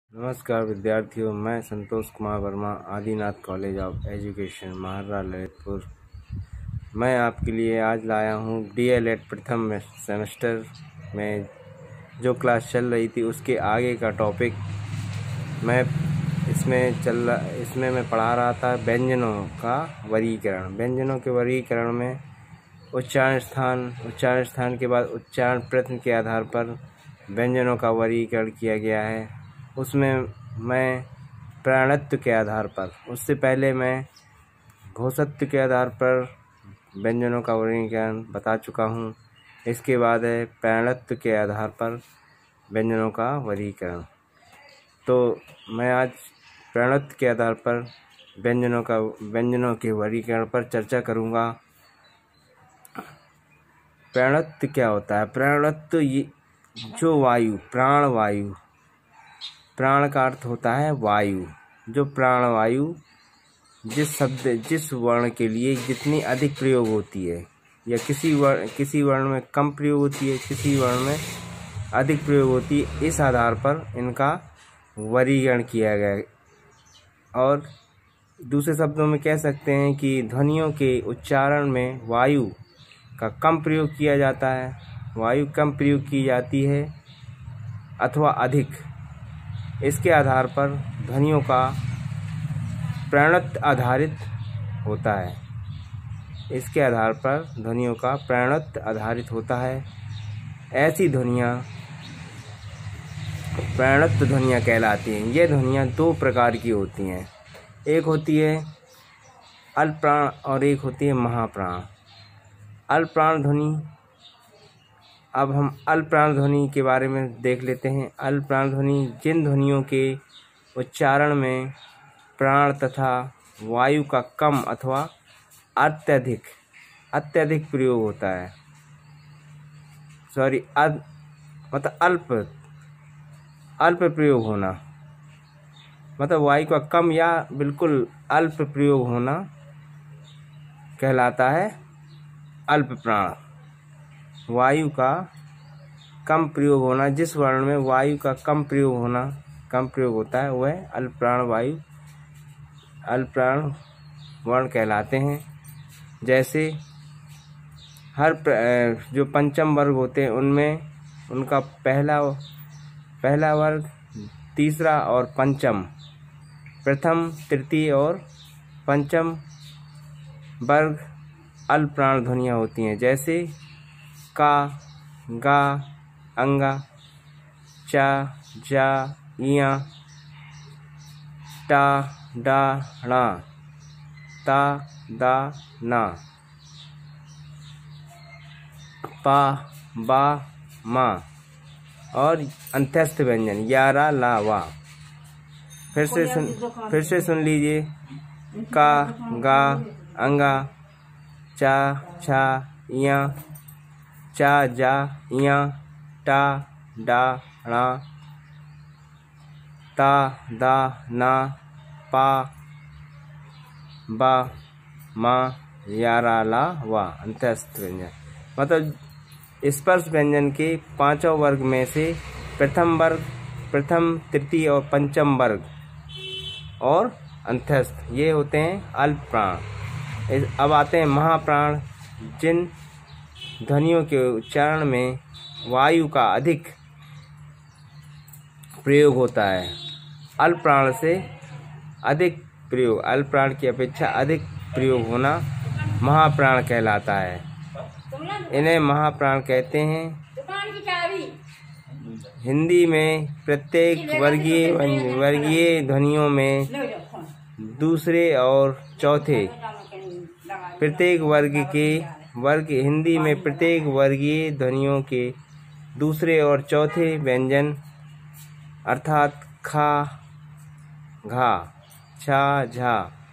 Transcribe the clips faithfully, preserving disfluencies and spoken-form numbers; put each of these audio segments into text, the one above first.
नमस्कार विद्यार्थियों, मैं Santosh Kumar Verma, Adinath college of education, महारा ललितपुर। मैं आपके लिए आज लाया हूँ डीएलएड प्रथम सेमेस्टर में जो क्लास चल रही थी उसके आगे का टॉपिक। मैं इसमें चल रहा इसमें मैं पढ़ा रहा था व्यंजनों का वर्गीकरण। व्यंजनों के वर्गीकरण में उच्चारण स्थान उच्चारण स्थान के बाद उच्चारण प्रश्न के आधार पर व्यंजनों का वर्गीकरण किया गया है। उसमें मैं प्राणत्व के आधार पर, उससे पहले मैं घोषत्व के आधार पर व्यंजनों का वर्गीकरण बता चुका हूँ। इसके बाद है प्राणत्व के आधार पर व्यंजनों का वर्गीकरण। तो मैं आज प्राणत्व के आधार पर व्यंजनों का व्यंजनों के वर्गीकरण पर चर्चा करूँगा। प्राणत्व क्या होता है? प्राणत्व ये जो वायु, प्राण वायु, प्राण का अर्थ होता है वायु। जो प्राण वायु जिस शब्द जिस वर्ण के लिए जितनी अधिक प्रयोग होती है, या किसी वर्ण किसी वर्ण में कम प्रयोग होती है, किसी वर्ण में अधिक प्रयोग होती है, इस आधार पर इनका वर्गीकरण किया गया है। और दूसरे शब्दों में कह सकते हैं कि ध्वनियों के उच्चारण में वायु का कम प्रयोग किया जाता है, वायु कम प्रयोग की जाती है अथवा अधिक। इसके आधार पर ध्वनियों का प्राणत्व आधारित होता है। इसके आधार पर ध्वनियों का प्राणत्व आधारित होता है। ऐसी ध्वनियाँ प्राणत्व ध्वनियाँ कहलाती हैं। ये ध्वनियाँ दो प्रकार की होती हैं, एक होती है अल्पप्राण और एक होती है महाप्राण। अल्पप्राण ध्वनि, अब हम अल्पप्राण ध्वनि के बारे में देख लेते हैं। अल्पप्राण ध्वनि जिन ध्वनियों के उच्चारण में प्राण तथा वायु का कम अथवा अत्यधिक अत्यधिक प्रयोग होता है, सॉरी अद मतलब अल्प अल्प प्रयोग होना, मतलब वायु का कम या बिल्कुल अल्प प्रयोग होना कहलाता है अल्पप्राण। वायु का कम प्रयोग होना, जिस वर्ण में वायु का कम प्रयोग होना कम प्रयोग होता है, वह अल्पप्राण वायु अल्पप्राण वर्ण कहलाते हैं। जैसे हर जो पंचम वर्ग होते हैं उनमें उनका पहला पहला वर्ग, तीसरा और पंचम, प्रथम, तृतीय और पंचम वर्ग अल्पप्राण ध्वनियाँ होती हैं। जैसे का, गा, अंगा, चा, जा, इया, टा, डा, णा, ता, दा, ना, पा, बा, मा और अंत्यस्थ व्यंजन या, रा, ला, वा। फिर से सुन फिर से सुन लीजिए। का, गा, अंगा, चा, छा, इया, चा, जा, इया, टा, डा, णा, ता, दा, ना, पा, बा, मा, या, रा, ला, वा। अंत्यस्थ व्यंजन मतलब स्पर्श व्यंजन के पांचों वर्ग में से प्रथम वर्ग, प्रथम, तृतीय और पंचम वर्ग और अंत्यस्थ, ये होते हैं अल्पप्राण। अब आते हैं महाप्राण। जिन ध्वनियों के उच्चारण में वायु का अधिक प्रयोग होता है, अल्पप्राण से अधिक प्रयोग, अल्पप्राण की अपेक्षा अधिक प्रयोग होना महाप्राण कहलाता है। इन्हें महाप्राण कहते हैं। हिंदी में प्रत्येक वर्गीय वर्गीय ध्वनियों में दूसरे और चौथे प्रत्येक वर्ग के वर्ग हिंदी में प्रत्येक वर्गीय ध्वनियों के दूसरे और चौथे व्यंजन अर्थात खा, घा, छा, झा,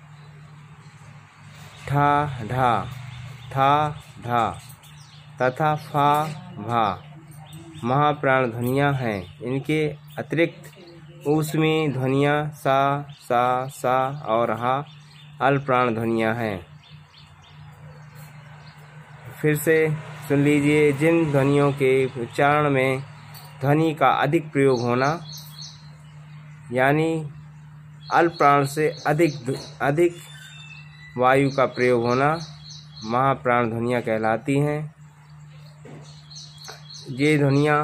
ठा, ढा, था, ढा तथा फा, भा महाप्राण ध्वनियाँ हैं। इनके अतिरिक्त ऊष्मी ध्वनियाँ सा, सा, सा और हा अल्पप्राण ध्वनियाँ हैं। फिर से सुन लीजिए। जिन ध्वनियों के उच्चारण में ध्वनि का अधिक प्रयोग होना यानी अल्प प्राण से अधिक अधिक वायु का प्रयोग होना महाप्राण ध्वनियाँ कहलाती हैं। ये ध्वनियाँ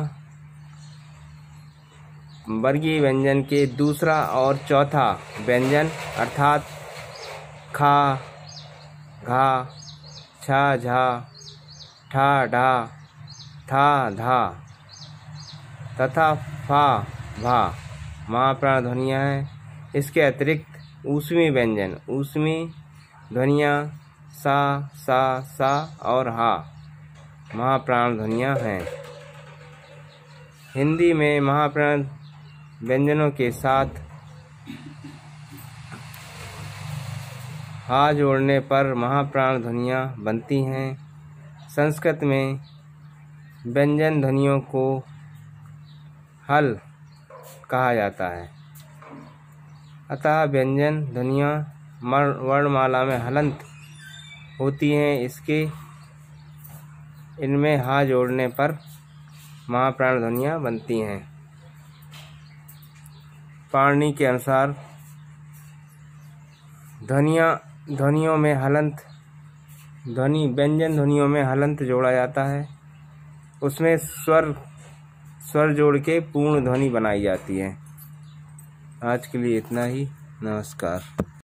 वर्गीय व्यंजन के दूसरा और चौथा व्यंजन अर्थात खा, घा, छा, झा, ठा, ढा, था, धा तथा फा, भा महाप्राण ध्वनियाँ हैं। इसके अतिरिक्त ऊष्मी व्यंजन ऊष्मी ध्वनियाँ सा, सा, सा और हा महाप्राण ध्वनियाँ हैं। हिंदी में महाप्राण व्यंजनों के साथ हा जोड़ने पर महाप्राण ध्वनियाँ बनती हैं। संस्कृत में व्यंजन ध्वनियों को हल कहा जाता है, अतः व्यंजन ध्वनियाँ वर्णमाला में हलंत होती हैं। इसके इनमें हा जोड़ने पर महाप्राण ध्वनियाँ बनती हैं। पाणिनि के अनुसार ध्वनियाँ ध्वनियों में हलंत ध्वनि व्यंजन ध्वनियों में हलंत जोड़ा जाता है। उसमें स्वर स्वर जोड़ के पूर्ण ध्वनि बनाई जाती है। आज के लिए इतना ही। नमस्कार।